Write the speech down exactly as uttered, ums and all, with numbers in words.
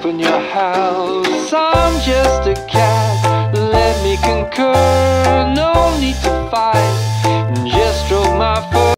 up in your house. I'm just a cat, let me concur.